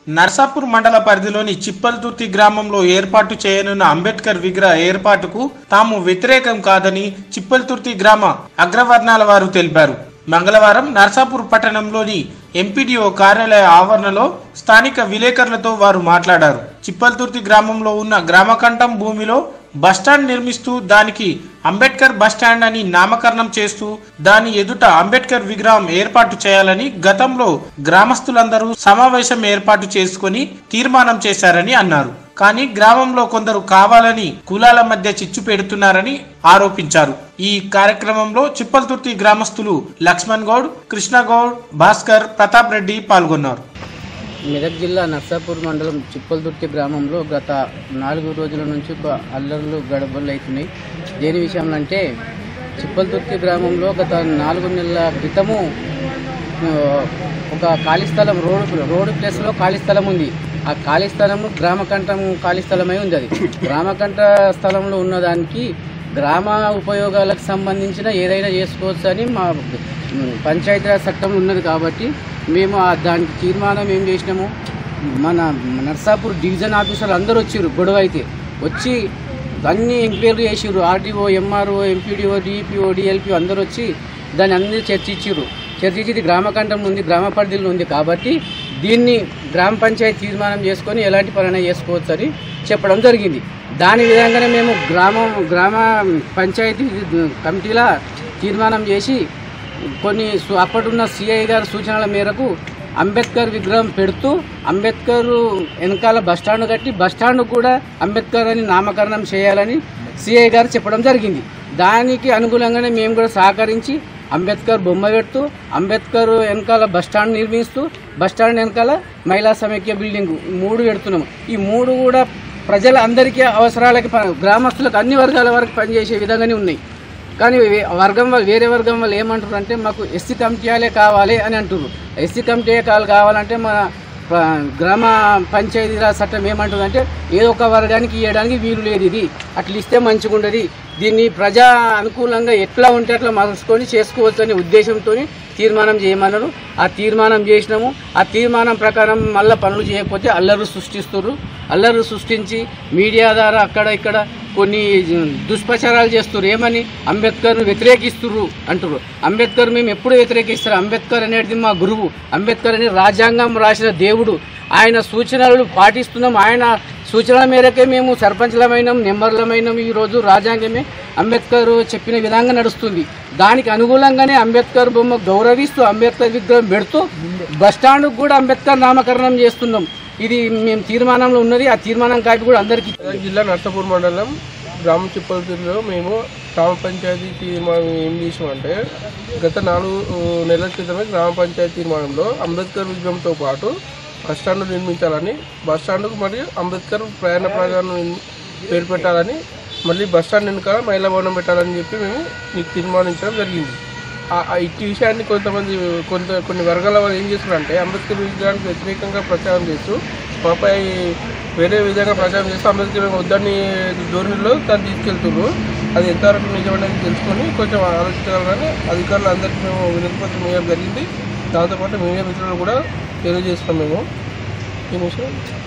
నర్సాపూర్ మండల పరిధిలోని చిప్పల్తుర్తి గ్రామంలో ఏర్పాటు చేయనున్న అంబేద్కర్ విగ్రహ ఏర్పాటుకు తాము వ్యతిరేకం కాదని చిప్పల్తుర్తి గ్రామ అగ్రవర్ణాల వారు తెలిపారు. మంగళవారం నర్సాపూర్ పట్టణంలోని ఎంపీడీఓ కార్యాలయ ఆవరణలో స్థానిక విలేకరులతో వారు మాట్లాడారు. చిప్పల్తుర్తి గ్రామంలో ఉన్న గ్రామకంఠం భూమిలో బస్టాండ్ నిర్మిస్తూ దానికి అంబేద్కర్ బస్టాండ్ అని నామకరణం చేస్తూ దాని ఎదుట అంబేద్కర్ విగ్రహం ఏర్పాటు చేయాలని గతంలో గ్రామస్తులందరూ సమావేశం ఏర్పాటు చేసుకుని తీర్మానం చేశారని అన్నారు. కానీ గ్రామంలో కొందరు కావాలని కులాల మధ్య చిచ్చు పెడుతున్నారని ఆరోపించారు. ఈ కార్యక్రమంలో చిప్పల్తుర్తి గ్రామస్తులు లక్ష్మణ్ గౌడ్, కృష్ణ గౌడ్, భాస్కర్, ప్రతాప్ రెడ్డి పాల్గొన్నారు. మెదక్ జిల్లా నర్సాపూర్ మండలం చిప్పల్తుర్తి గ్రామంలో గత 4 రోజుల నుంచి అల్లర్లు గడబడులు అవుతున్నాయి. దేని విషయంలో అంటే చిప్పల్తుర్తి గ్రామంలో గత 4 నెలల క్రితము ఒక ఖాళీ స్థలం రోడ్డు ప్లేస్లో ఖాళీ స్థలం ఉంది. ఆ ఖాళీ స్థలము గ్రామకంఠం ఖాళీ స్థలమై ఉంది. అది గ్రామకంఠ స్థలంలో ఉన్నదానికి గ్రామ ఉపయోగాలకు సంబంధించిన ఏదైనా చేసుకోవచ్చు అని మా పంచాయతీరాజ్ చట్టంలో ఉన్నది. కాబట్టి మేము దానికి తీర్మానం ఏం చేసినాము, మన నర్సాపూర్ డివిజన్ ఆఫీసర్లు అందరూ వచ్చారు. గొడవ అయితే వచ్చి అన్ని ఎంక్వైరీ చేసిర్రు. RDO, MRO, MPDO, DPO, DLP అందరూ వచ్చి దాన్ని అన్ని చర్చించారు. చర్చించి గ్రామకంఠం ఉంది, గ్రామ పరిధిలో ఉంది కాబట్టి దీన్ని గ్రామ పంచాయతీ తీర్మానం చేసుకొని ఎలాంటి పనులు చేసుకోవచ్చు అని చెప్పడం జరిగింది. దాని విధంగానే మేము గ్రామ పంచాయతీ కమిటీల తీర్మానం చేసి అప్పటిన్న సిఐ గారి సూచనల మేరకు అంబేద్కర్ విగ్రహం పెడుతూ అంబేద్కర్ వెనకాల బస్టాండ్ కట్టి బస్టాండ్ కూడా అంబేద్కర్ అని నామకరణం చేయాలని సిఐ గారు చెప్పడం జరిగింది. దానికి అనుగుణంగానే మేము కూడా సహకరించి అంబేద్కర్ బొమ్మ పెడుతూ అంబేద్కర్ వెనకాల బస్టాండ్ నిర్మిస్తూ బస్టాండ్ వెనకాల మహిళా సమైక్య బిల్డింగ్ 3 పెడుతున్నాము. ఈ 3 కూడా ప్రజల అందరికీ అవసరాలకి గ్రామస్తులకు అన్ని వర్గాల వరకు పనిచేసే విధంగానే ఉన్నాయి. కానీ వేరే వర్గం వాళ్ళు ఏమంటారు అంటే మాకు ఎస్సీ కమిటీలే కావాలి అని అంటున్నారు. ఎస్సీ కమిటీ కావాలంటే మన గ్రామ పంచాయతీరాజ్ చట్టం ఏమంటుందంటే ఏదో ఒక వర్గానికి ఇవ్వడానికి వీలు లేదు, ఇది అట్లా ఇస్తే మంచిగా ఉండదు, దీన్ని ప్రజా అనుకూలంగా ఎట్లా ఉంటే అట్లా మలుచుకొని చేసుకోవచ్చు అనే ఉద్దేశంతో తీర్మానం చేయమన్నారు. ఆ తీర్మానం చేసినాము. ఆ తీర్మానం ప్రకారం మళ్ళీ పనులు చేయకపోతే అల్లరు సృష్టించి మీడియా ద్వారా అక్కడ ఇక్కడ కొన్ని దుష్ప్రచారాలు చేస్తున్నారు. ఏమని అంబేద్కర్ను వ్యతిరేకిస్తున్నారు అంటారు. అంబేద్కర్ మేము ఎప్పుడు వ్యతిరేకిస్తారు? అంబేద్కర్ అనేది మా గురువు. అంబేద్కర్ అని రాజ్యాంగం రాసిన దేవుడు. ఆయన సూచనలు పాటిస్తున్నాం. ఆయన సూచనల మేరకే మేము సర్పంచ్లమైనాం, నెంబర్లమైనాం. ఈరోజు రాజ్యాంగమే అంబేద్కర్ చెప్పిన విధంగా నడుస్తుంది. దానికి అనుకూలంగానే అంబేద్కర్ బొమ్మ గౌరవిస్తూ అంబేద్కర్ విగ్రహం పెడుతూ బస్టాండ్కు కూడా అంబేద్కర్ నామకరణం చేస్తున్నాం. ఇది మేము తీర్మానంలో ఉన్నది. ఆ తీర్మానం కాపీ కూడా అందరికీ. జిల్లా నర్సాపూర్ మండలం గ్రామ చిప్పల్తుర్తిలో మేము గ్రామ పంచాయతీ తీర్మానం ఏం చేసామంటే గత 4 నెలల క్రితమే గ్రామ పంచాయతీ తీర్మానంలో అంబేద్కర్ విగ్రహంతో పాటు బస్టాండ్ నిర్మించాలని, బస్టాండ్కు మరియు అంబేద్కర్ ప్రయాణ ప్రాంతాన్ని పేరు పెట్టాలని, మళ్ళీ బస్టాండ్ వెనుక మహిళా భవనం పెట్టాలని చెప్పి మేము మీకు తీర్మానించడం జరిగింది. ఇట్టి విషయాన్ని కొన్ని వర్గాల వాళ్ళు ఏం చేస్తున్నారంటే అంబేద్కర్ విగ్రహానికి వ్యతిరేకంగా ప్రచారం చేస్తూ మాపై వేరే విధంగా ప్రచారం చేస్తూ అంబేద్కర్ వద్దని ధోరణిలో దాన్ని తీసుకెళ్తున్నారు. అది ఎంతవరకు నిజమనేది తెలుసుకొని కొంచెం ఆలోచించగలరని అధికారులు అందరికీ మేము వినతిపత్రం వేయడం జరిగింది. దాంతోపాటు మీడియా మిత్రులు కూడా తెలియజేస్తున్నాం మేము ఈ విషయం.